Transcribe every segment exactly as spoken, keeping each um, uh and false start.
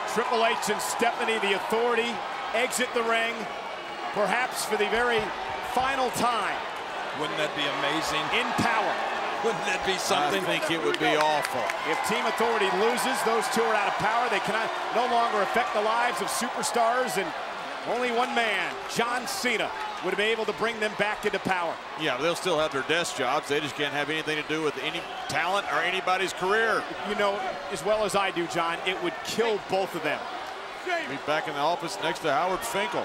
Triple H and Stephanie, the Authority, exit the ring, perhaps for the very final time. Wouldn't that be amazing? In power. Wouldn't that be something? I think it would be awful. If Team Authority loses, those two are out of power. They cannot no longer affect the lives of superstars, and only one man, John Cena, would be able to bring them back into power. Yeah, they'll still have their desk jobs. They just can't have anything to do with any talent or anybody's career. You know, as well as I do, John, it would kill both of them. Be back in the office next to Howard Finkel.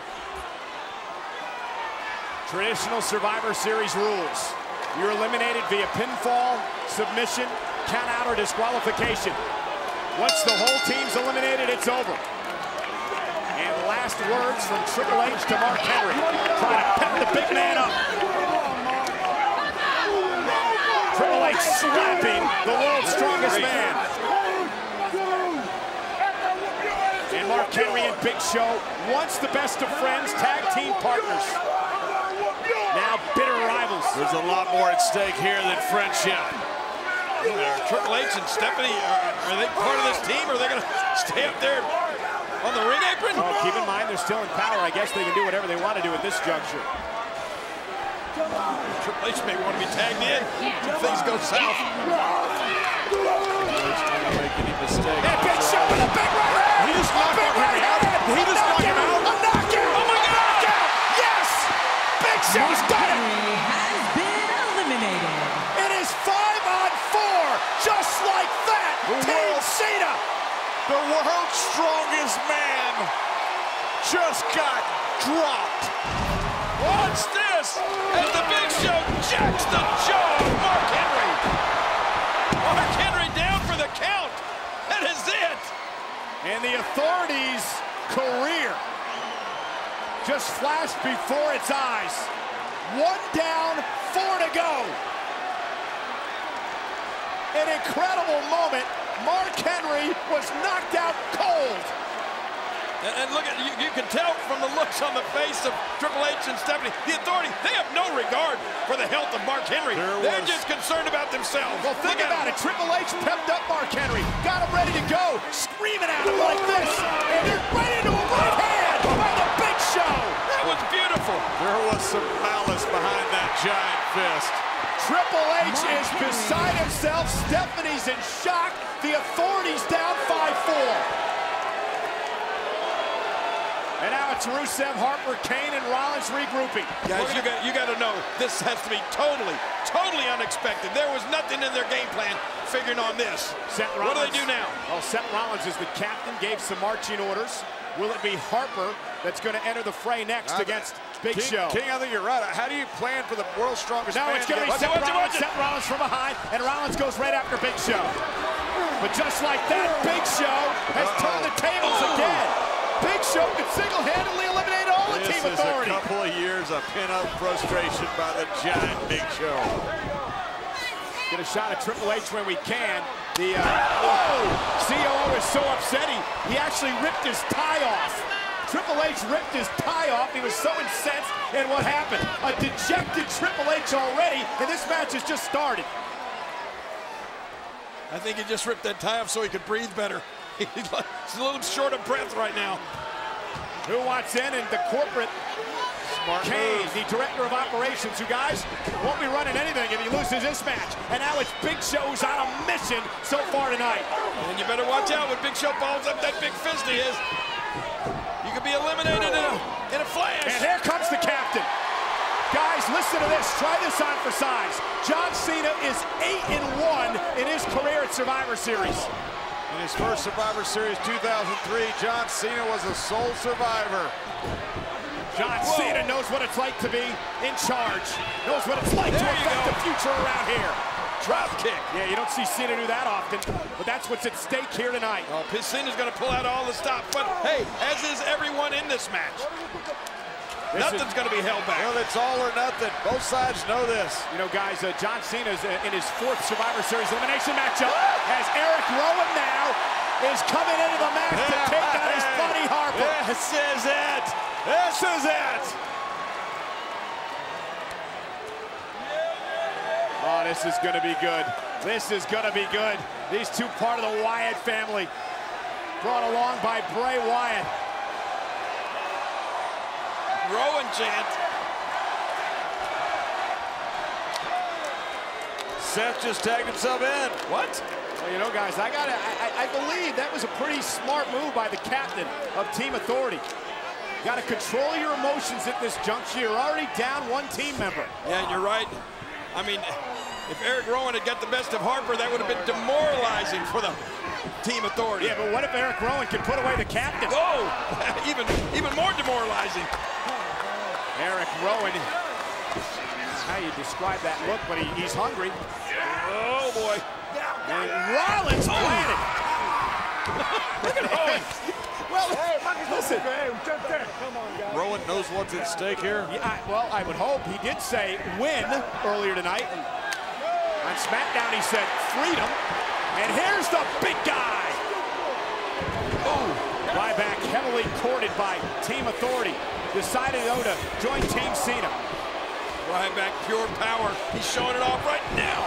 Traditional Survivor Series rules. You're eliminated via pinfall, submission, count out, or disqualification. Once the whole team's eliminated, it's over. And last words from Triple H to Mark Henry. Trying to pep the big man up. Triple H slapping the world's strongest man. And Mark Henry and Big Show, once the best of friends, tag team partners. Now bitter rivals. There's a lot more at stake here than friendship. Triple H and Stephanie, are, are they part of this team, or are they going to stay up there on the ring apron? Well, keep in mind they're still in power. I guess they can do whatever they want to do at this juncture. Triple H may want to be tagged in if things go south. Make any mistake. And Big Show with a big right hand. He just knocked Mark Henry out. He just knocked him out. A knockout. Oh my God! Knockout. Yes. Big Show's got it. Has been eliminated. It is five on four, just like that. Team Cena. The world's strongest man just got dropped. Watch this as the Big Show jacks the jaw of Mark Henry. Mark Henry down for the count. That is it. And the Authority's career just flashed before its eyes. One down, four to go. An incredible moment. Mark Henry was knocked out cold. And, and look at you, you can tell from the looks on the face of Triple H and Stephanie, the Authority, they have no regard for the health of Mark Henry. There They're was. just concerned about themselves. Well, think Look about it. Triple H pepped up Mark Henry, got him ready to go, screaming at him like this, and they're right into a right hand by the Big Show. That was beautiful. There was some malice behind that giant fist. Triple H is beside himself. Stephanie's in shock. The Authority's down five four. And now it's Rusev, Harper, Kane, and Rollins regrouping. Guys, you got, you got to know, this has to be totally, totally unexpected. There was nothing in their game plan figuring on this. Seth What Rollins, do they do now? Well, Seth Rollins is the captain, gave some marching orders. Will it be Harper that's going to enter the fray next I, against Big King, Show? King, I think you're right. How do you plan for the world's strongest Now man? it's going to be Watch Seth it, watch it, Rollins, watch it. Seth Rollins from behind, and Rollins goes right after Big Show. But just like that, Big Show has Uh-oh. turned the tables Oh. again. Big Show could single-handedly eliminate all the This Team is Authority. a couple of years of pin-up frustration by the giant Big Show. Get a shot at Triple H when we can. The uh, whoa, C O O is so upset he, he actually ripped his tie off. Triple H ripped his tie off. He was so incensed. And what happened? A dejected Triple H already, and this match has just started. I think he just ripped that tie off so he could breathe better. He's, like, he's a little short of breath right now. Who wants in? And the corporate Smart Kane, move. the director of operations, who guys won't be running anything if he loses this match. And now it's Big Show's on a mission so far tonight. And you better watch out when Big Show balls up that big fist of his. You could be eliminated in a, in a flash. And here comes the captain. Guys, listen to this. Try this on for size. John Cena is eight and one in his career at Survivor Series. In his first Survivor Series two thousand three, John Cena was the sole survivor. John Whoa. Cena knows what it's like to be in charge. Knows what it's like There to you affect go. the future around here. Drop kick. Yeah, you don't see Cena do that often, but that's what's at stake here tonight. Oh, Cena's going to pull out all the stops, but hey, as is everyone in this match. This Nothing's is, going to be held back. Well, it's all or nothing. Both sides know this. you know, guys, uh, John Cena's uh, in his fourth Survivor Series elimination matchup as Eric Rowan now is coming into the match to take on his buddy Harper. This is it. This is it. Oh, this is going to be good. This is going to be good. These two part of the Wyatt family. brought along by Bray Wyatt. Rowan chant. Seth just tagged himself in. What? Well, you know, guys, I gotta, I, I believe that was a pretty smart move by the captain of Team Authority. Got to control your emotions at this juncture. You're already down one team member. Yeah, and you're right. I mean, if Eric Rowan had got the best of Harper, that would have been demoralizing for the Team Authority. Yeah, but what if Eric Rowan can put away the captain? Oh, even, even more demoralizing. Eric Rowan, how you describe that look, but he, he's hungry. Oh, boy. And Rollins planted. Look at Rowan. Well, hey, listen. Rowan knows what's at stake here. Yeah, I, well, I would hope. He did say win earlier tonight. On SmackDown, he said freedom. And here's the big guy. Oh, Ryback heavily courted by Team Authority. Decided, though, to join Team Cena. Ryback, pure power. He's showing it off right now.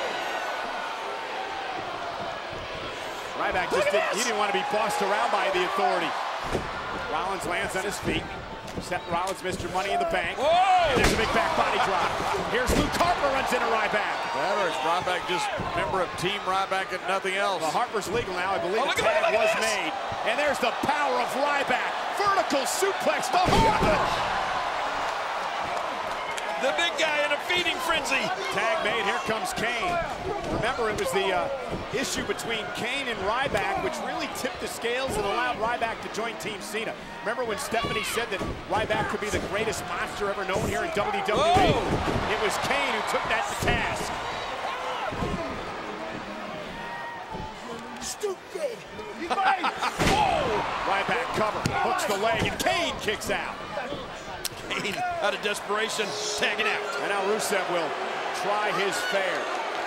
Ryback just didn't, he didn't want to be bossed around by the Authority. Rollins lands on his feet. Seth Rollins, Mister Money in the Bank. Whoa! And there's a big back body drop. Here's Luke Harper, runs into Ryback. That or is Ryback just a member of Team Ryback and nothing else? Well, Harper's legal now. I believe Oh, the look at tag that, look was at this. made. And there's the power of Ryback. Vertical suplex to Harper. The big guy in a feeding frenzy. Tag made, here comes Kane. Remember, it was the uh, issue between Kane and Ryback, which really tipped the scales and allowed Ryback to join Team Cena. Remember when Stephanie said that Ryback could be the greatest monster ever known here in W W E? Whoa. It was Kane who took that to task. Stupid! Whoa! Ryback cover, hooks the leg, and Kane kicks out. Kane, out of desperation, tagging out. And now Rusev will try his fare.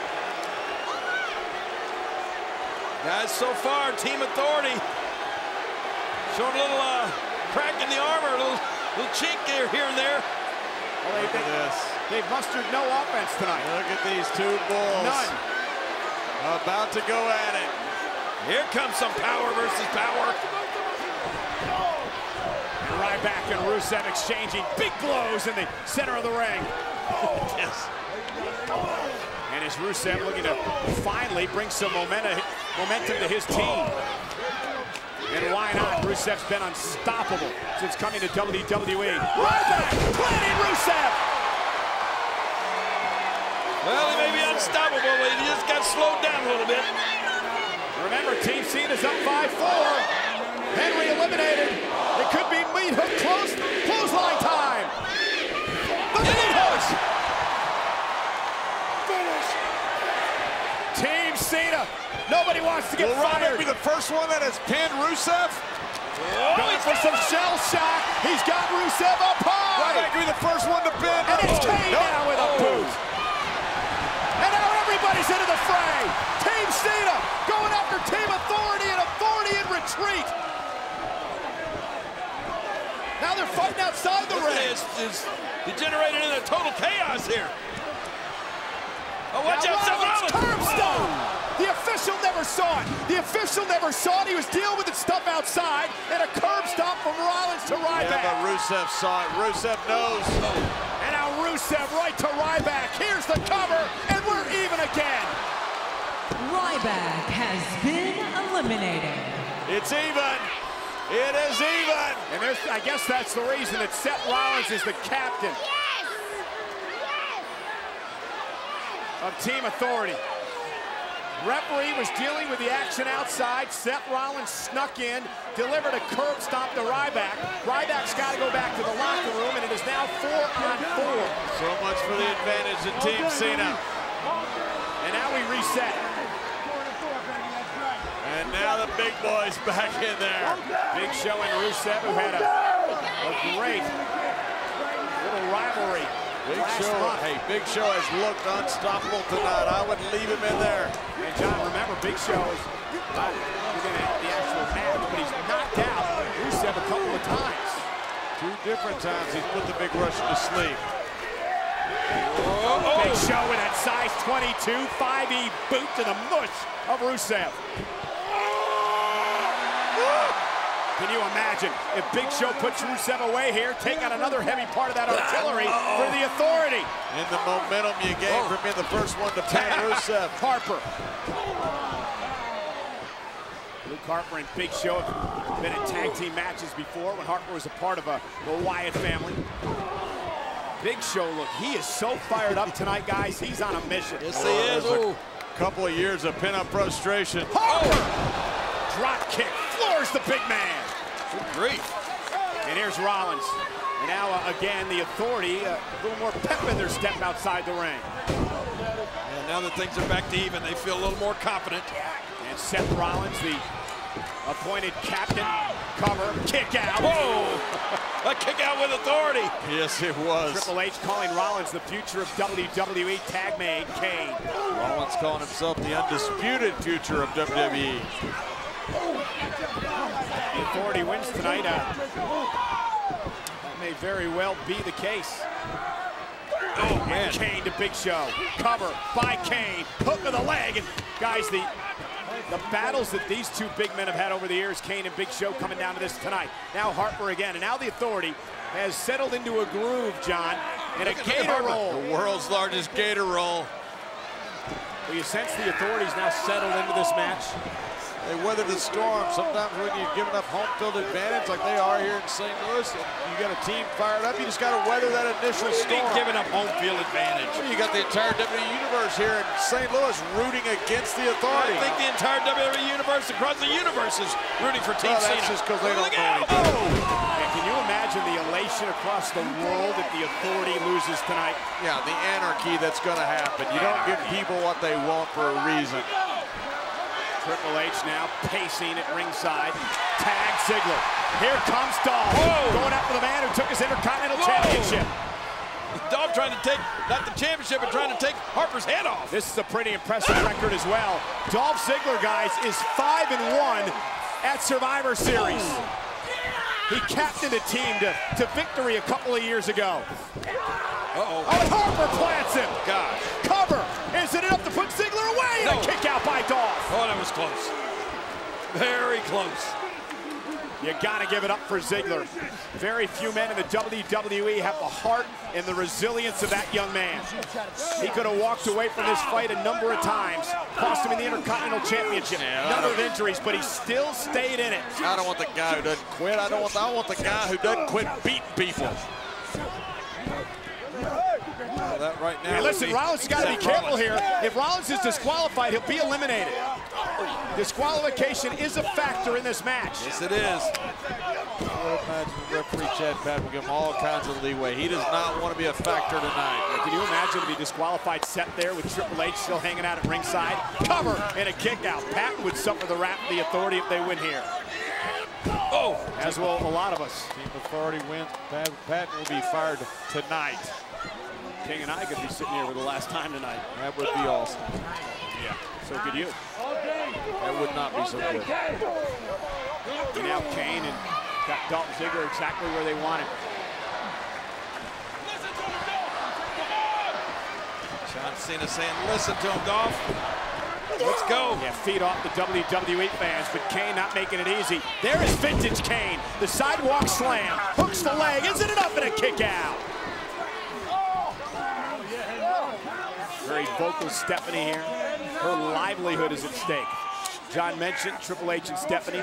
Guys, so far, Team Authority showing a little uh, crack in the armor, a little, little chink here, here and there. Well, they, Look at they, this. they've mustered no offense tonight. Look at these two bulls. None. About to go at it. Here comes some power versus power. And Ryback and Rusev exchanging big blows in the center of the ring. Yes. And as Rusev looking to finally bring some momentum, momentum to his team. And why not? Rusev's been unstoppable since coming to W W E. Ryback planting Rusev. Well, he may be unstoppable, but he just got slowed down a little bit. Remember, Team Cena's up five four. Henry eliminated. It could be meat hook close. Clothesline time. The meat hook. Team Cena. Nobody wants to get Will Ryback fired. be the first one that has pinned Rusev? Oh, Going for some shell shock. He's got Rusev up high. Ryback will be the first one to pin. And it's Kane Nope. now with a boot. And now everybody's into the fray. Team Cena going after Team Authority, and Authority in retreat. Now they're fighting outside the ring. It's, it's degenerated into total chaos here. Oh, watch Now out, Seth Rollins, Rollins. curb stomp. The official never saw it. The official never saw it. He was dealing with the stuff outside, and a curb stomp from Rollins to Ryback. Yeah, but Rusev saw it. Rusev knows. And now Rusev right to Ryback. Here's the cover, and we're even again. Ryback has been eliminated. It's even. It is even. And there's, I guess that's the reason that Seth Rollins is the captain of Team Authority. Referee was dealing with the action outside. Seth Rollins snuck in, delivered a curb stomp to Ryback. Ryback's got to go back to the locker room, and it is now four on four. So much for the advantage of Team Cena. And now we reset. And now the big boys back in there. Big Show and Rusev, who had a, a great little rivalry. Big last Show, month. hey, Big Show has looked unstoppable tonight. I would leave him in there. And John, remember, Big Show is not looking at the actual match, but he's knocked out Rusev a couple of times. Two different times he's put the Big Russian to sleep. Oh, Big Show with that size twenty-two, five E boot to the mush of Rusev. Can you imagine if Big Show puts Rusev away here, take out another heavy part of that artillery for the Authority? And the momentum you gained from being the first one to pin Rusev. Harper. Luke Harper and Big Show have been in tag team matches before when Harper was a part of a, the Wyatt family. Big Show, look, he is so fired up tonight, guys. He's on a mission. Yes, he is. A couple of years of pin-up frustration. Harper! Oh. Drop kick, floors the big man. Good grief. And here's Rollins. And now, uh, again, the Authority, uh, a little more pep in their step outside the ring. And now that things are back to even, they feel a little more confident. And Seth Rollins, the appointed captain, cover, kick out. Whoa! A kick out with authority. Yes, it was. Triple H calling Rollins the future of W W E tag mate Kane. Rollins calling himself the undisputed future of W W E. The Authority wins tonight. Uh, that may very well be the case. Oh, man. And Kane to Big Show. Cover by Kane. Hook of the leg. And guys, the the battles that these two big men have had over the years, Kane and Big Show coming down to this tonight. Now Harper again. And now the Authority has settled into a groove, John, and a gator roll. The world's largest gator roll. Well, you sense the Authority's now settled into this match. They weathered the storm. Sometimes when you give enough home field advantage like they are here in Saint Louis, you got a team fired up, you just got to weather that initial storm. Giving up home field advantage. Well, you got the entire W W E Universe here in Saint Louis rooting against the Authority. I think the entire W W E Universe across the universe is rooting for Team well, Cena. That's just because they don't Look know out! anything. And can you imagine the elation across the world if the Authority loses tonight? Yeah, the anarchy that's going to happen. You don't give people what they want for a reason. Triple H now pacing at ringside. Tag Ziggler. Here comes Dolph. Whoa. Going after the man who took his Intercontinental Whoa. Championship. Dolph trying to take, not the championship, but trying to take Harper's head off. This is a pretty impressive record as well. Dolph Ziggler, guys, is five and one at Survivor Series. He captained a team to, to victory a couple of years ago. Uh-oh. Oh, and Harper plants him. Gosh. Cover. Is it enough to put Ziggler away? No. And a kick out by Dolph. Oh, that was close. Very close. You gotta give it up for Ziggler. Very few men in the W W E have the heart and the resilience of that young man. He could have walked away from this fight a number of times, cost him in the Intercontinental Championship, yeah, number of injuries, but he still stayed in it. I don't want the guy who doesn't quit. I don't want. I want the guy who doesn't quit beating people. Well, that right now. Hey, listen, Rollins has got to be careful here. If Rollins is disqualified, he'll be eliminated. Disqualification is a factor in this match. Yes, it is. I would imagine referee Chad Patton will give him all kinds of leeway. He does not want to be a factor tonight. Can you imagine to be disqualified set there with Triple H still hanging out at ringside? Cover and a kick out. Patton would suffer the wrath of the Authority if they win here. Oh, as will a lot of us. Team Authority wins. Patton will be fired tonight. King and I could be sitting here for the last time tonight. That would be awesome. Yeah, so could you. That would not be so good. And now Kane and got Dolph Ziggler exactly where they want him. John Cena saying, listen to him, Dolph. Let's go. Yeah, feed off the W W E fans, but Kane not making it easy. There is vintage Kane. The sidewalk slam. Hooks the leg. Isn't it up and a kick out? Very vocal Stephanie here. Her livelihood is at stake. John mentioned Triple H and Stephanie.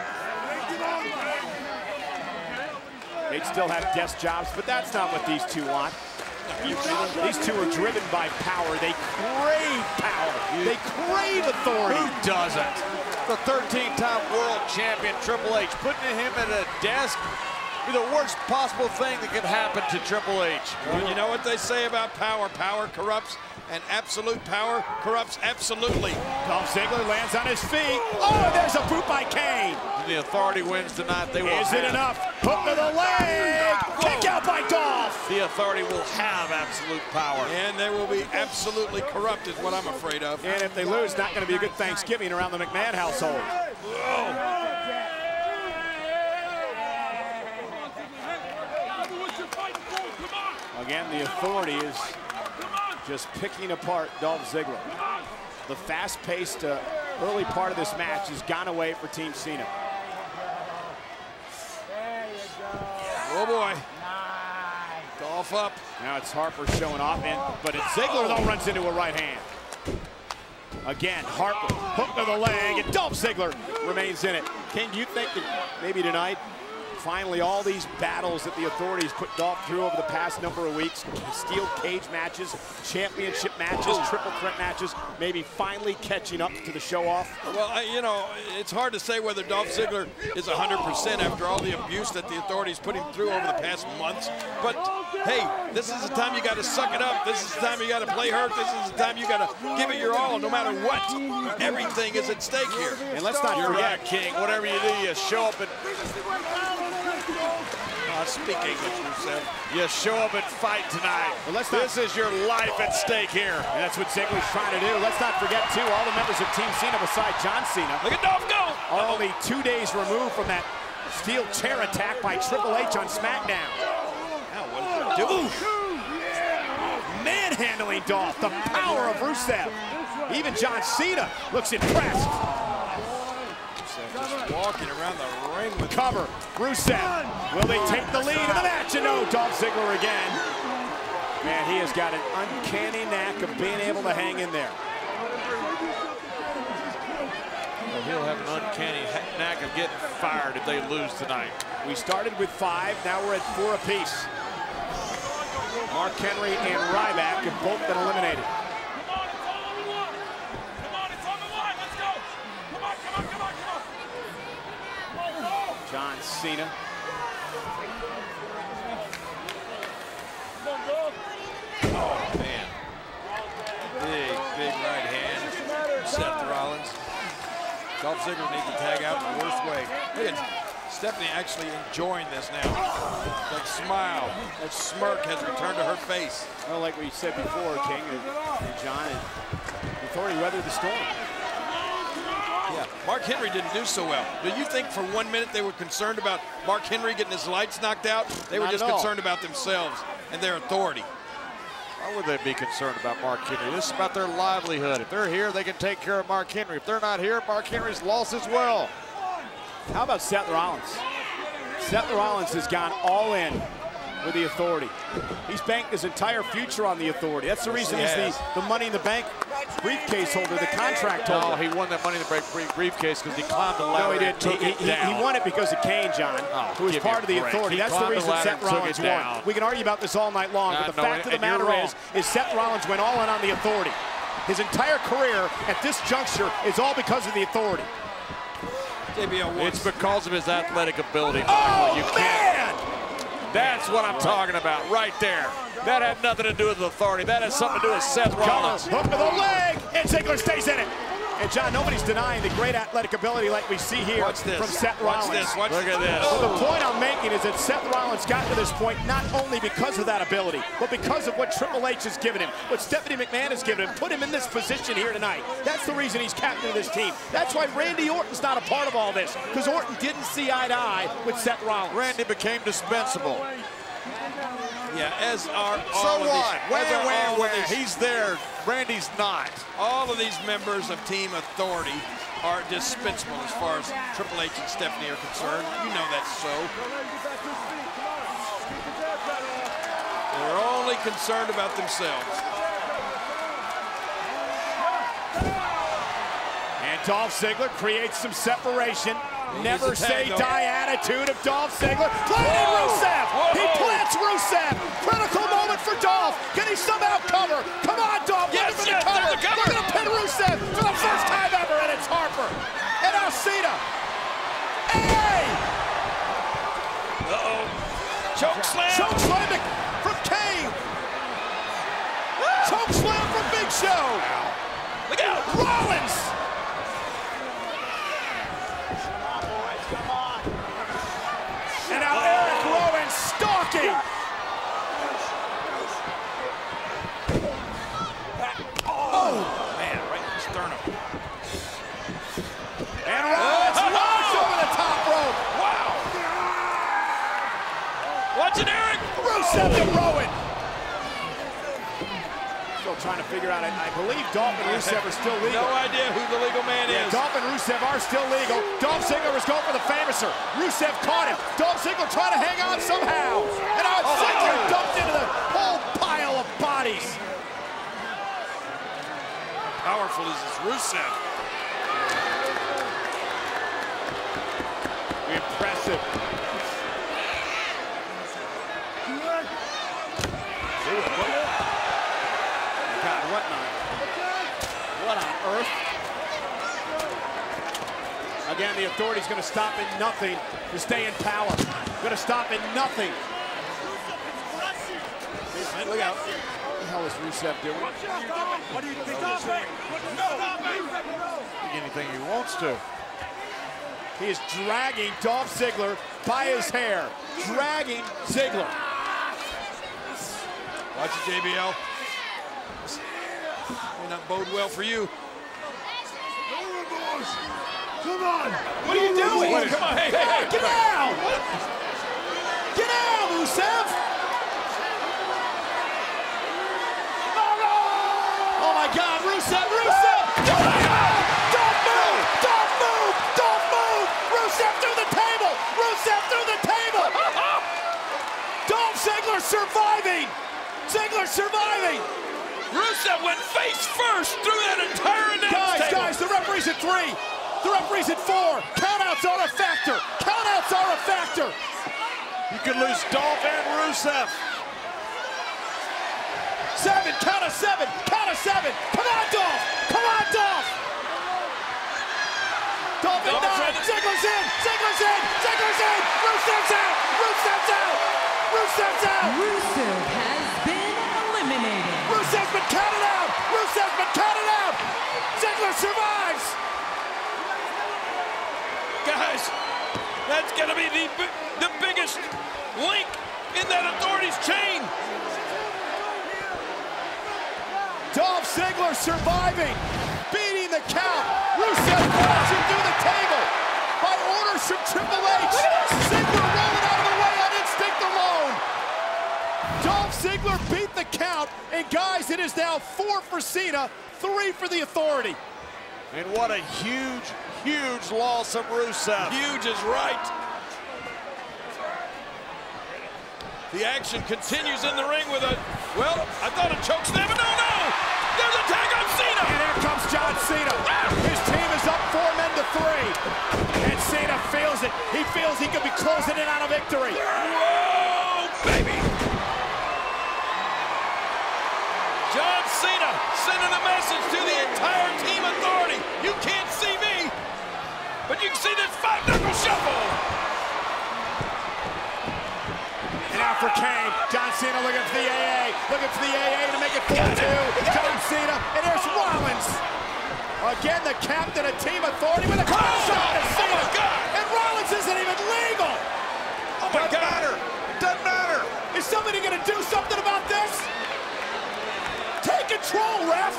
They'd still have desk jobs, but that's not what these two want. These two are driven by power. They crave power. They crave authority. Who doesn't? The thirteen-time world champion Triple H putting him at a desk be the worst possible thing that could happen to Triple H. Well, you know what they say about power? Power corrupts, and absolute power corrupts absolutely. Dolph Ziggler lands on his feet. Oh, there's a boot by Kane. The Authority wins tonight. They will Is have, it enough? Hook to the leg. Kick out by Dolph. The Authority will have absolute power. And they will be absolutely corrupt is what I'm afraid of. And if they lose, not going to be a good Thanksgiving around the McMahon household. Oh. Again, the Authority is just picking apart Dolph Ziggler. The fast-paced uh, early part of this match has gone away for Team Cena. Oh, boy. Dolph up. Now it's Harper showing off, and, but it's Ziggler, though, runs into a right hand. Again, Harper, hook to the leg, and Dolph Ziggler remains in it. King, do you think that maybe tonight, finally all these battles that the authorities put Dolph through over the past number of weeks, steel cage matches, championship matches, triple threat matches, maybe finally catching up to the show-off? Well, I, you know, it's hard to say whether Dolph Ziggler is one hundred percent after all the abuse that the authorities put him through over the past months. But, hey, this is the time you got to suck it up. This is the time you got to play hurt. This is the time you got to give it your all, no matter what. Everything is at stake here. And let's not You're forget, right, King. Whatever you do, you show up and Uh, speak English, Rusev. you show up and fight tonight. Well, let's not- this is your life at stake here. and that's what Ziggler's trying to do. Let's not forget, too, all the members of Team Cena beside John Cena Look at Dolph go! are only two days removed from that steel chair attack by Triple H on SmackDown. Now, what is it doing? Manhandling Dolph, the power of Rusev. Even John Cena looks impressed. Just walking around the ring with Cover, Rusev. Will they take the lead in the match? And no, Dolph Ziggler again. Man, he has got an uncanny knack of being able to hang in there. Well, he'll have an uncanny knack of getting fired if they lose tonight. We started with five, now we're at four apiece. Mark Henry and Ryback have both been eliminated. John Cena. Oh, man. Big, big right hand. Seth Rollins. Dolph Ziggler needs to tag out in the worst way. Look at Stephanie actually enjoying this now. That smile, that smirk has returned to her face. Well, like we said before, King and, and John, and the authority weathered the storm. Yeah, Mark Henry didn't do so well. Do you think for one minute they were concerned about Mark Henry getting his lights knocked out? They were Not just at all. concerned about themselves and their authority. Why would they be concerned about Mark Henry? This is about their livelihood. If they're here, they can take care of Mark Henry. If they're not here, Mark Henry's lost as well. How about Seth Rollins? Seth Rollins has gone all in with the authority. He's banked his entire future on the authority. That's the reason he's Yes. the, the Money in the Bank briefcase holder, the contract holder. No, he won that Money in the Bank brief- briefcase because he climbed the No, ladder he and didn't. took He, it he, down. he won it because of Kane, John, Oh, who was give me part a of the break. authority. He That's the climbed the reason ladder Seth and took Rollins it won. down. We can argue about this all night long, I but the know, fact of and the you're matter wrong. is, is Seth Rollins went all in on the authority. His entire career at this juncture is all because of the authority. J B L won. It's because of his athletic ability. Oh, you can't. man! That's what I'm talking about right there. That had nothing to do with authority. That has something to do with Seth Rollins. Hook to the leg, and Ziggler stays in it. And John, nobody's denying the great athletic ability like we see here Watch this. from Seth Watch Rollins. this. Watch Look this. at this. Well, the point I'm making is that Seth Rollins got to this point not only because of that ability, but because of what Triple H has given him, what Stephanie McMahon has given him, put him in this position here tonight. That's the reason he's captain of this team. That's why Randy Orton's not a part of all this, because Orton didn't see eye to eye with Seth Rollins. Randy became dispensable. Yeah, as are all So of what? these. Where, as are where, all of where? these- He's there. Randy's not. All of these members of Team Authority are dispensable as far as Triple H and Stephanie are concerned. You know that's so. They're only concerned about themselves. And Dolph Ziggler creates some separation. Never He's a tag, say though. die attitude of Dolph Ziggler. Planted Rusev! Whoa. He plants Rusev! Critical moment for Dolph. Can he somehow cover? Come on, Dolph! Yes, looking for yes, the cover. there's the cover. They're going to pin Rusev for the first time ever, and it's Harper. And now Cena. Hey! Uh-oh. Choke slam. Choke slam from Kane. Choke slam from Big Show. Look out. Rollins. And now Eric Rowan stalking. Oh, man, right in the sternum. figure out. I, I believe Dolph and Rusev are still legal. No idea who the legal man Yeah, is. Dolph and Rusev are still legal. Dolph Ziggler was going for the Famouser. Rusev caught him. Dolph Ziggler trying to hang on somehow. And now Oh, Ziggler my God. dumped into the whole pile of bodies. Powerful is this Rusev. Impressive. God, what on, what on earth? Again, the Authority's going to stop in nothing to stay in power. Going to stop in nothing. Look out. What the hell is Rusev doing? What do you think he's saying? Anything he wants to. He is dragging Dolph Ziggler by his hair. Dragging Ziggler. Watch it, J B L. May not bode well for you. Come on! What are you doing? Wait, come on, hey, hey, hey, Get out! Get out, Rusev! Oh my God, Rusev, Rusev! Don't move! Don't move! Don't move! Rusev through the table! Rusev through the table! Dolph Ziggler surviving! Ziggler surviving! Rusev went face first through that entire announce Guys, table. guys, the referee's at three. The referee's at four. Countouts are a factor. Countouts are a factor. You could lose Dolph and Rusev. Seven, count of seven, count of seven. Come on, Dolph. Come on, Dolph. Dolph at Dolph nine. trying to- Ziggler's in. Ziggler's in. Ziggler's in. Rusev's out. Rusev's out. Rusev's out. Rusev has been eliminated. Rusev's been counted out. Rusev's been counted out. Ziggler survives. Guys, that's gonna be the, bi- the biggest link in that Authority's chain. Dolph Ziggler surviving, beating the count. Rusev crashing through the table by orders from Triple H. Ziggler rolling out of the way on instinct alone. Dolph Ziggler beat the count, and guys, it is now four for Cena, three for the Authority. And what a huge, huge loss of Rusev. Huge is right. The action continues in the ring with a, well, I thought a choke slam, but no, no! There's a tag on Cena! And here comes John Cena. His team is up four men to three. And Cena feels it. He feels he could be closing in on a victory. Whoa, baby! John Cena sending a message to the entire Team Authority. You can't see me, but you can see this five-knuckle shuffle. And now for Kane. John Cena looking for the A A. Looking for the A A to make it four two. John Cena. And there's Rollins. Again, the captain of Team Authority with a Oh, cross shot to oh Cena. my God. And Rollins isn't even legal. Oh my Doesn't God! matter. Doesn't matter. Is somebody going to do something about this? Take control, ref.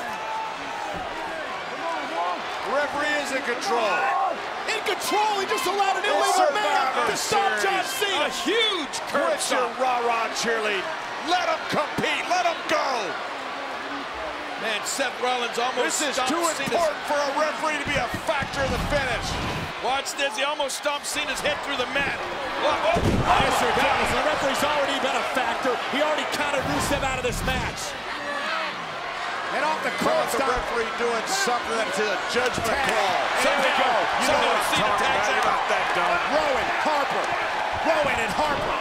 Referee is in control. In control. He just allowed an It's illegal man Survivor to stop John Series. Cena. A huge curb Quit your stop. rah-rah cheerleading. Let him compete. Let him go. Man, Seth Rollins almost This is stomped too Cena's- important for a referee to be a factor in the finish. Watch this, he almost stomped Cena's head through the mat. Look, oh, oh, Yes, sir, my God. Douglas. The referee's already been a factor. He already counted Rusev out of this match. And off the How curb about the stop. referee doing something that's a judgment Tag. call? There we go. You know Somehow what I'm Cena talking tags about. out. About that, Don. Rowan, Harper. Rowan and Harper.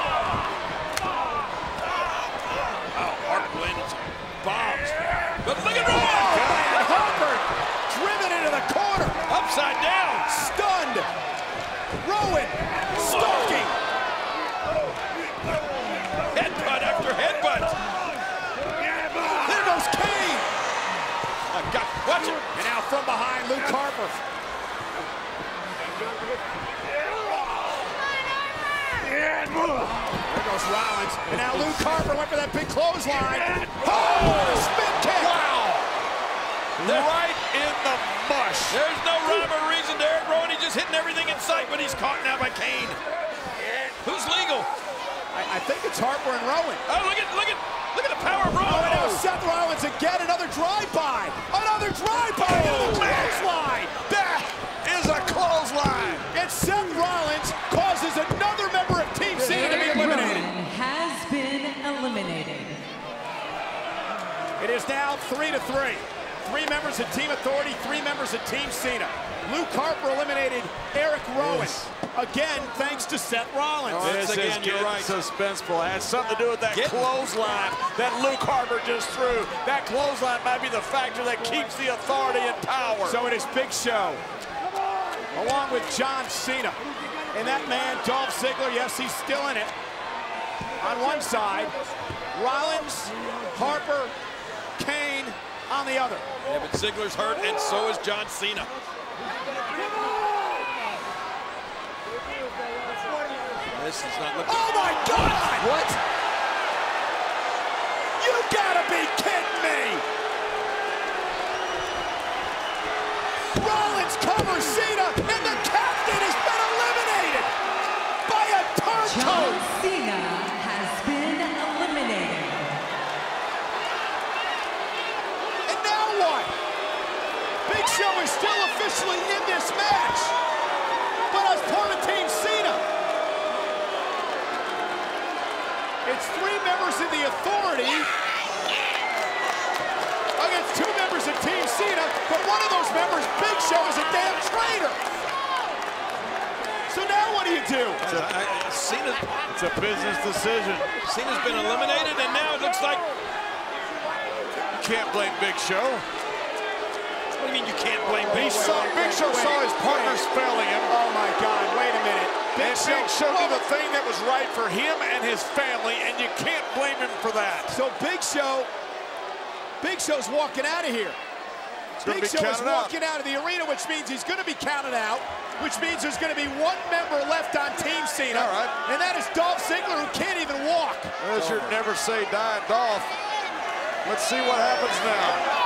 Oh, Harper landed some bombs. But look at Rowan! And Harper driven into the corner. Upside down. Stunned. Rowan stalking. Headbutt after headbutt. There goes Kane. Oh, God, watch it. And now from behind, Luke Harper. There goes Rollins. And now Luke Harper went for that big clothesline. Oh, spin kick. Wow. Right in the mush. There's no rhyme or reason to Eric Rowan. He's just hitting everything in sight, but he's caught now by Kane. Who's legal? I, I think it's Harper and Rowan. Oh, look at, look at, look at the power Oh, and now roll. Seth Rollins again, another drive-by. Another drive-by into the clothesline. That is a clothesline. And Seth Rollins causes another member of Team Cena to be Eric eliminated. Rowan has been eliminated. It is now three to three. Three members of Team Authority, three members of Team Cena. Luke Harper eliminated Eric Rowan. Yes. Again, thanks to Seth Rollins. Oh, This Once is again, you're getting right. suspenseful. It has something to do with that Get- clothesline that Luke Harper just threw. That clothesline might be the factor that keeps the Authority in power. So it is Big Show, along with John Cena. And that man, Dolph Ziggler, yes, he's still in it. On one side, Rollins, Harper, Kane on the other. Yeah, but Ziggler's hurt, and so is John Cena. This is not looking. Oh my God! What? You gotta be kidding me! Rollins covers Cena, and the captain has been eliminated by a John turncoat. Cena has been eliminated. And now what? Big Show is still officially in this match, but as part of Team Cena. It's three members of the Authority against two members of Team Cena, but one of those members, Big Show, is a damn traitor. So now what do you do? I, I, Cena, It's a business decision. Cena's been eliminated, and now it looks like. You can't blame Big Show. What do you mean you can't blame He Big saw, Show? Big Show wait, saw his partners wait. failing him. Oh my God, wait a minute. Big Show, Big Show did the thing that was right for him and his family, and you can't blame him for that. So Big Show, Big Show's walking out of here. gonna Big be Show is counted out. walking out of the arena, which means he's going to be counted out, which means there's going to be one member left on Team Cena, All right. and that is Dolph Ziggler, who can't even walk. There's your never say die, Dolph. Let's see what happens now.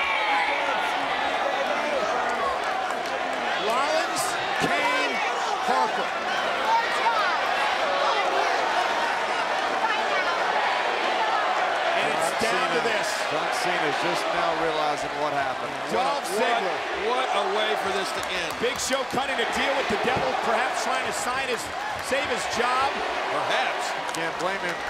Rollins, Kane, Harper. And it's down to this. John Cena's just now realizing what happened. Dolph Ziggler. What a way for this to end. Big Show cutting a deal with the devil, perhaps trying to sign his, save his job. Perhaps. Can't blame him.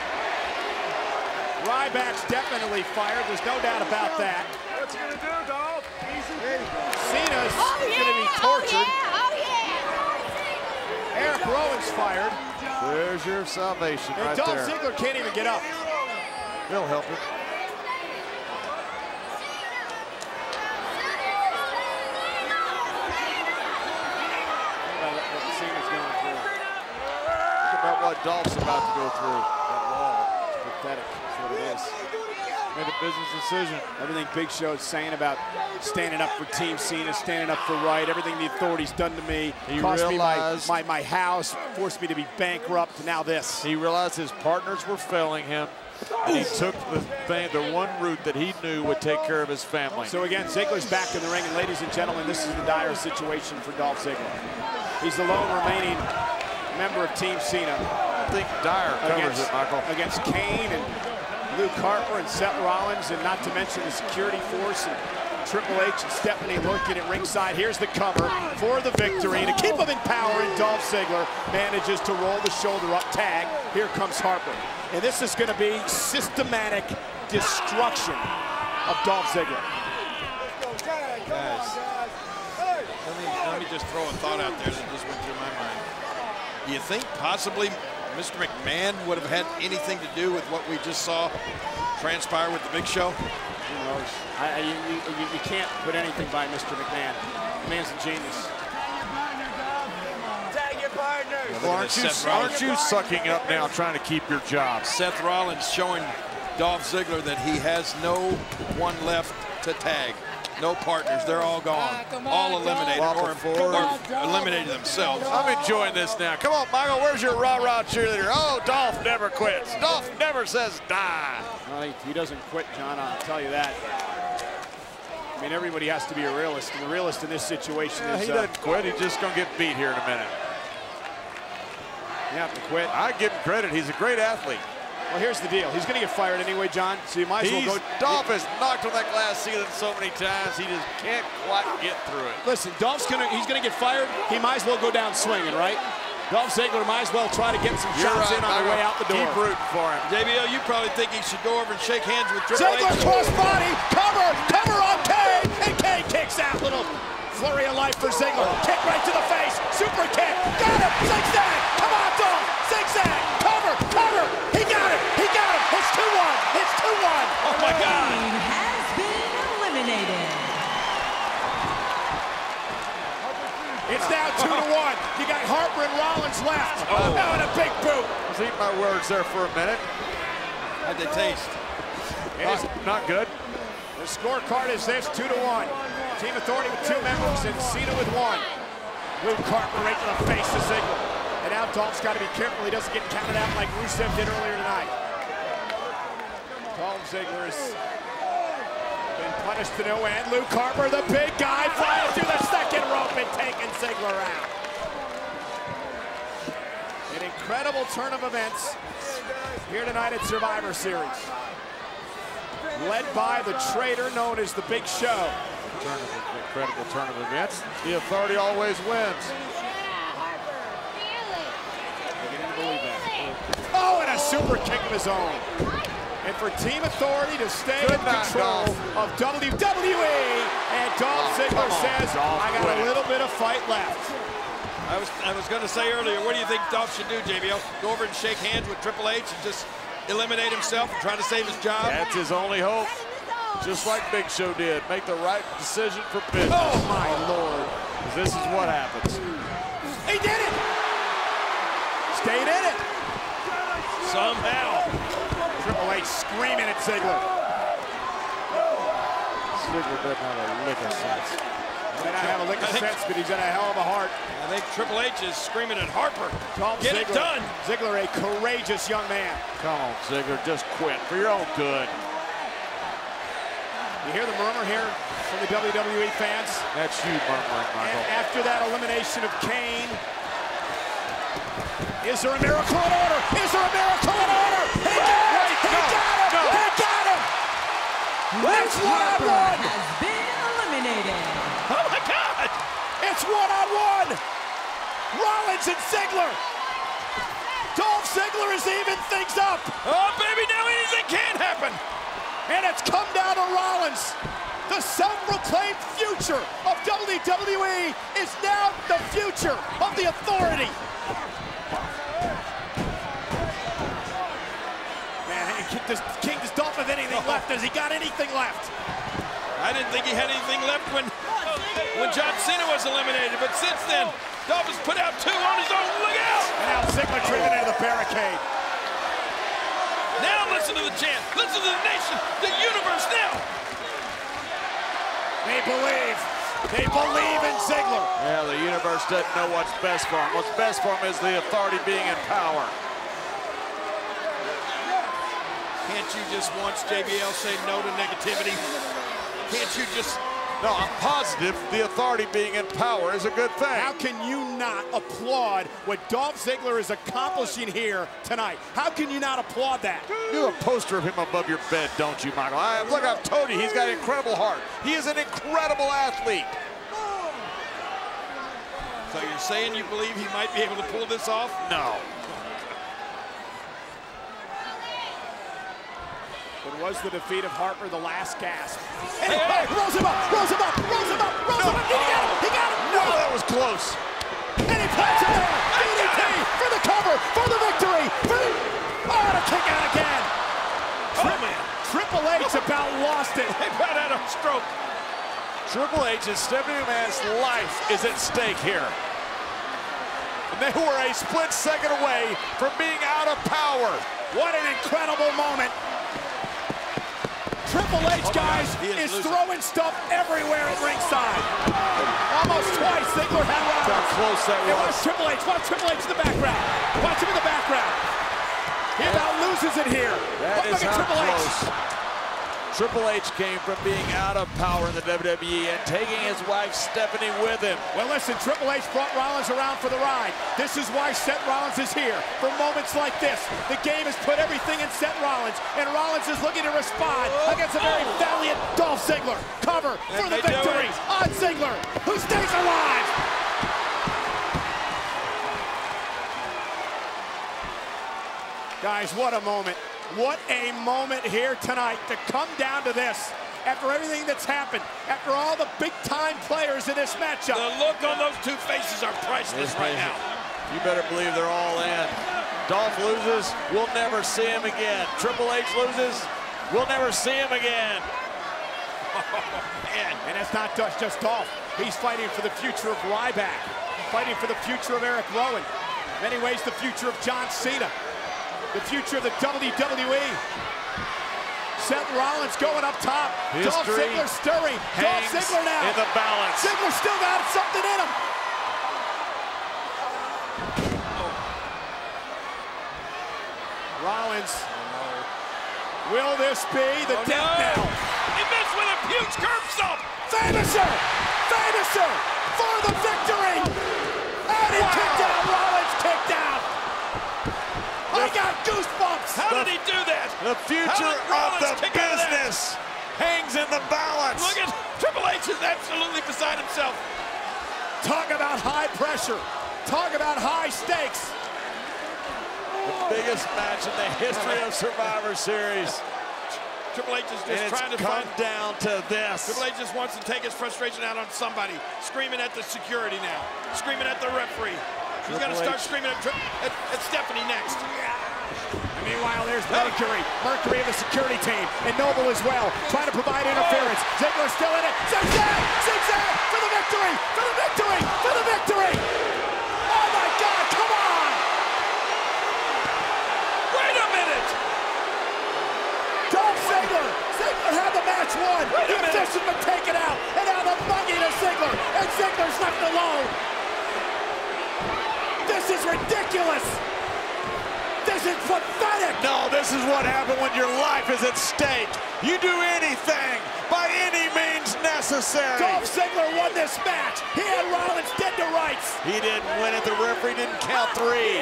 Ryback's definitely fired. There's no doubt about that. What's he gonna do, Dolph? Cena's Oh, going to yeah. be tortured. Oh, yeah. Oh, yeah. Eric Rowan's fired. There's your salvation And right Dolph there. Ziggler can't even get up. He'll help him. Think about what Dolph's about to go through. That wall. It's pathetic. That's what it is. Made a business decision. Everything Big Show is saying about standing up for Team Cena, standing up for right, everything the Authority's done to me, He cost realized- me my, my, my house, forced me to be bankrupt, now this. He realized his partners were failing him, and he took the thing, the one route that he knew would take care of his family. So again, Ziggler's back in the ring, and ladies and gentlemen, this is the dire situation for Dolph Ziggler. He's the lone remaining member of Team Cena. I think Dyer covers against, it, Michael. against Kane and Luke Harper and Seth Rollins, and not to mention the security force and Triple H and Stephanie lurking at ringside. Here's the cover for the victory. To keep him in power, and Dolph Ziggler manages to roll the shoulder up tag. Here comes Harper. And this is going to be systematic destruction of Dolph Ziggler. Guys, let me, let me just throw a thought out there that just went through my mind. Do you think possibly Mister McMahon would have had anything to do with what we just saw transpire with the Big Show? Who knows? I, I, you, you, you can't put anything by Mister McMahon. The man's a genius. Well, aren't, you, Seth Rollins. aren't you sucking up now trying to keep your job? Seth Rollins showing Dolph Ziggler that he has no one left to tag. No partners. They're all gone. All eliminated or, or eliminated themselves. I'm enjoying this now. Come on, Michael, where's your rah-rah cheerleader? Oh, Dolph never quits. Dolph never says die. Well, he, he doesn't quit, John, I'll tell you that. I mean, everybody has to be a realist, and the realist in this situation Yeah, is... he uh, doesn't quit. He's just going to get beat here in a minute. You have to quit. I give him credit. He's a great athlete. Well, here's the deal. He's going to get fired anyway, John, so you might as He's, well go. Dolph has knocked on that glass ceiling so many times, he just can't quite get through it. Listen, Dolph's going to, he's going to get fired. He might as well go down swinging, right? Dolph Ziggler might as well try to get some You're shots right, in on the way Michael. out the door. Keep rooting for him. J B L, you probably think he should go over and shake hands with Triple Ziggler H. cross body, cover, cover on Kane, and Kane kicks out. Little flurry of life for Ziggler. Kick right to the face, super kick, got him, zigzag, come on Dolph, zigzag, cover, cover, he got it, he got it, it's two one, it's two one. Oh my God. Kane has been eliminated. It's now two to one. You got Harper and Rollins left. Oh, and a big boot. I was eating my words there for a minute. How'd they taste? Not, not good. The scorecard is this, two to one. Team Authority with two members and Cena with one. Luke Harper right to the face of Ziggler. And now Dolph's got to be careful he doesn't get counted out like Rusev did earlier tonight. Dolph Ziggler has been punished to no end. Luke Harper, the big guy, flying through the second rope and taking Ziggler out. An incredible turn of events here tonight at Survivor Series. Led by the traitor known as the Big Show. Turn of, incredible turn of events. The Authority always wins. Beginning to believe that. Oh, and a super kick of his own. And for Team Authority to stay Good in night, control Dolph. of W W E. And Dolph Oh, Ziggler come on, says, Dolph, I got quit a it." little bit of fight left. I was I was going to say earlier, what do you think Dolph should do, J B L? Go over and shake hands with Triple H and just eliminate himself and try to save his job? That's his only hope. Just like Big Show did. Make the right decision for business. Oh, my Lord. 'Cause this is what happens. He did it. Stayed in it. Somehow. Triple H screaming at Ziggler. Ziggler doesn't have a lick of sense. He may not have a lick of I think- sense, but he's got a hell of a heart. I think Triple H is screaming at Harper. Dolph Get it Ziggler. done. Ziggler, a courageous young man. Come on, Ziggler, just quit for your own good. You hear the murmur here from the W W E fans? That's you murmuring, And Michael. after that elimination of Kane, is there a miracle in order? Is there a miracle in order? He got it! He no, got him! no. He got him! It's one on Harper one! has been eliminated. Oh my God! It's one on one! Rollins and Ziggler! Dolph Ziggler is even things up! Oh baby, now anything can happen! And it's come down to Rollins. The self-proclaimed future of W W E is now the future of the Authority. Man, hey, does King, does Dolph have anything left? Has he got anything left? I didn't think he had anything left when when John Cena was eliminated, but since then, Dolph has put out two on his own. Look out! And now Ziggler driven into the barricade. Now listen to the chant. Listen to the nation, the universe now. They believe. They believe in Ziggler. Yeah, the universe doesn't know what's best for him. What's best for him is the Authority being in power. Can't you just once, J B L, say no to negativity? Can't you just... No, I'm positive the Authority being in power is a good thing. How can you not applaud what Dolph Ziggler is accomplishing here tonight? How can you not applaud that? You have a poster of him above your bed, don't you, Michael? I, look, I've told you, he's got an incredible heart. He is an incredible athlete. So you're saying you believe he might be able to pull this off? No. It was the defeat of Harper, the last gasp. And Hey, he hey. rolls him up, rolls him up, rolls him up, rolls him up. Did he get him? He got him. No, that was close. And he plants it there. D D T for the cover, for the victory. For the... Oh, and a kick out again. Oh, man. Triple H about lost it. They about had a stroke. Triple H and Stephanie McMahon's life is at stake here. And they were a split second away from being out of power. What an incredible moment. Triple H, guys, He is is, losing. throwing stuff everywhere at ringside. Almost twice, Ziggler had How Rollins. close that And watch was. Triple H, watch Triple H in the background. Watch him in the background. He about loses it here. That Look is at how Triple H. close. Triple H came from being out of power in the W W E and taking his wife Stephanie with him. Well, listen, Triple H brought Rollins around for the ride. This is why Seth Rollins is here, for moments like this. The game has put everything in Seth Rollins, and Rollins is looking to respond against a very valiant Dolph Ziggler. Cover for the victory on Ziggler, who stays alive. Guys, what a moment. What a moment here tonight to come down to this. After everything that's happened, after all the big-time players in this matchup. The look on those two faces are priceless right now. You better believe they're all in. Dolph loses, we'll never see him again. Triple H loses, we'll never see him again. Oh, man. And it's not just, just Dolph. He's fighting for the future of Ryback, fighting for the future of Eric Rowan. In many ways, the future of John Cena. The future of the W W E. Seth Rollins going up top. History Dolph Ziggler stirring. Dolph Ziggler now. In the balance. Ziggler still got something in him. Oh. Rollins. Oh, no. Will this be the oh, death no. knell? He missed with a huge curb stomp. Finisher! Finisher for the victory! And he wow. kicked out. Rollins kicked out. I got goosebumps! How did he do that? The future of the business hangs in the balance. Look at Triple H is absolutely beside himself. Talk about high pressure. Talk about high stakes. The biggest match in the history of Survivor Series. Triple H is just and trying to it's come find down to this. Triple H just wants to take his frustration out on somebody. Screaming at the security now. Screaming at the referee. He's going to start screaming at, at, at Stephanie next. And meanwhile, there's Mercury. Mercury of the security team. And Noble as well, trying to provide interference. Oh. Ziggler still in it. Zigzag! Zigzag! For the victory! For the victory! For the victory! Oh my God, come on! Wait a minute! Dolph Ziggler! Ziggler had the match won! Wait a the minute! officials been taken out! And now the mugging of Ziggler! And Ziggler's left alone! This is ridiculous! This is pathetic! No, this is what happened when your life is at stake. You do anything by any means necessary. Dolph Ziggler won this match. He had Rollins dead to rights. He didn't win it. The referee didn't count three.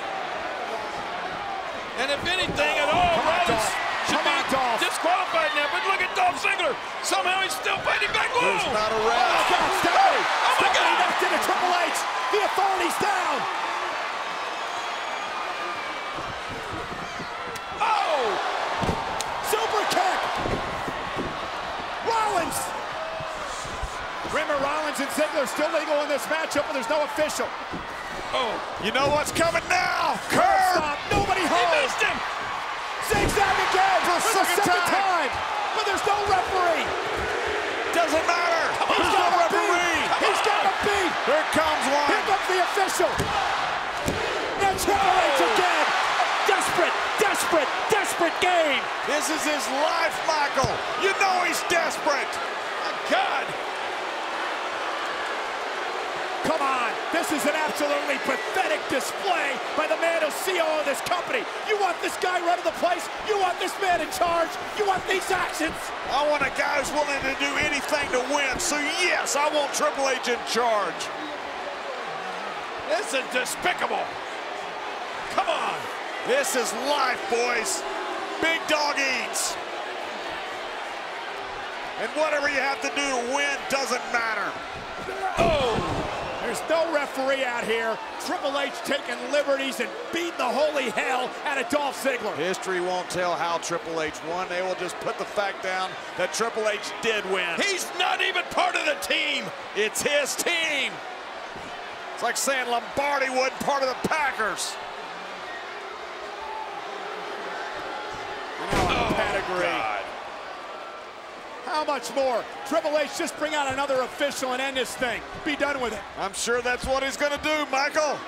And if anything at all, Come on, Rollins Dolph. should Come be on, Dolph. disqualified now. But look at Dolph Ziggler. Somehow he's still fighting back. Whoa. There's not a Oh, ref. God, Stephanie. Oh, my Stephanie God. knocked into Triple H. The authority's down. Oh! Super kick. Rollins. Remember, Rollins and Ziggler still legal in this matchup, but there's no official. Oh. You know what's coming now? Curb Curb. stop. Nobody He home. missed him. Zigzag again For a for the second second time. time. But there's no referee. Doesn't matter. He's There's got no a referee. beat. He's got a beat. Here comes one. Here comes the official. And Triple H again. Desperate, desperate, desperate game. This is his life, Michael. You know he's desperate. My God. Come on. This is an absolutely pathetic display by the man who's C E O of this company. You want this guy running the place? You want this man in charge? You want these actions? I want a guy who's willing to do anything to win. So yes, I want Triple H in charge. This is despicable. Come on. This is life, boys. Big dog eats. And whatever you have to do to win doesn't matter. Oh! There's no referee out here. Triple H taking liberties and beating the holy hell out of Dolph Ziggler. History won't tell how Triple H won. They will just put the fact down that Triple H did win. He's not even part of the team. It's his team. It's like saying Lombardi wasn't part of the Packers. Oh, pedigree. God. How much more? Triple H, just bring out another official and end this thing. Be done with it. I'm sure that's what he's gonna do, Michael.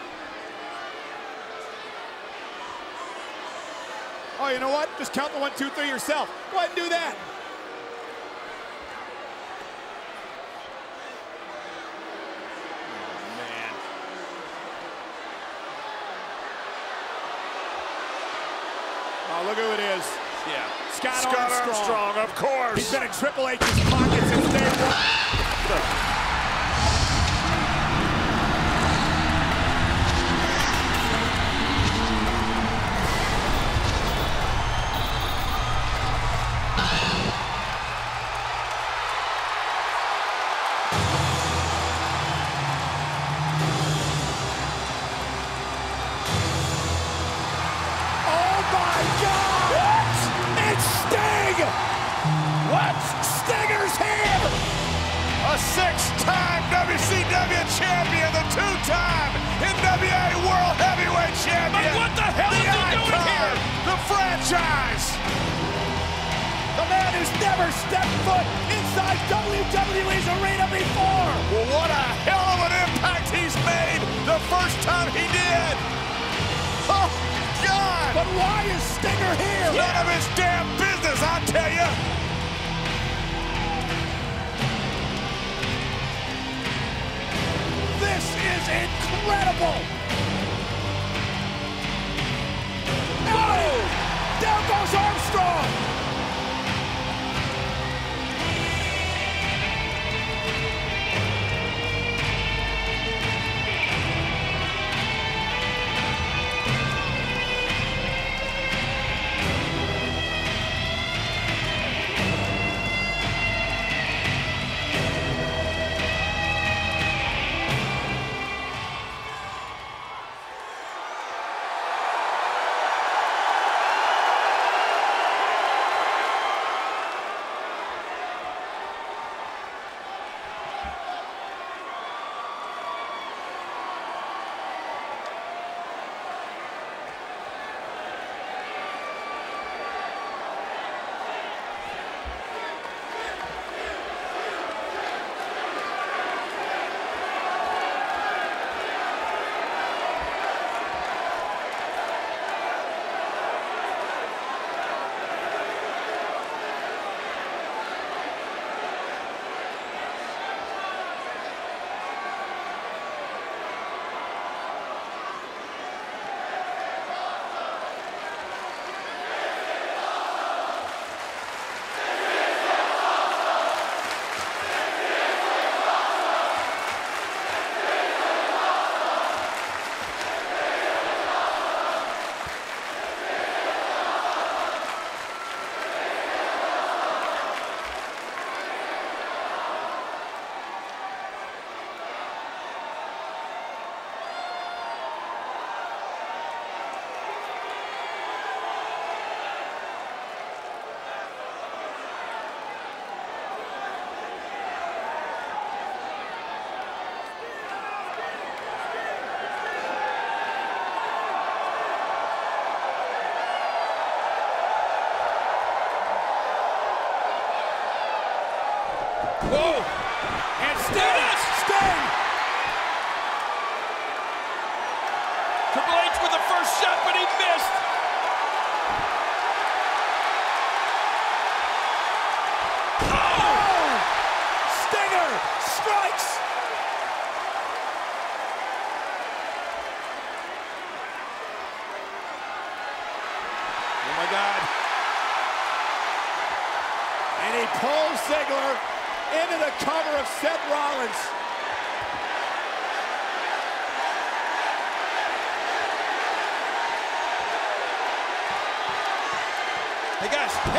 Oh, you know what? Just count the one, two, three yourself. Go ahead and do that. Man. Oh, look who it is. Yeah. Scott, Scott Armstrong. Armstrong, of course. He's been in Triple H's pocket since day one. Six-time W C W champion, the two-time N W A World Heavyweight champion. But what the hell the is he doing icon, here? The franchise. The man who's never stepped foot inside W W E's arena before. Well, what a hell of an impact he's made the first time he did. Oh, God. But why is Stinger here? None of his damn business, I tell you. This is incredible! Oh! Down goes Armstrong! Whoa! And Sting! Sting! Triple H with the first shot, but he missed. Oh! Stinger strikes! Oh my God. And he pulls Ziggler into the cover of Seth Rollins. Hey guys,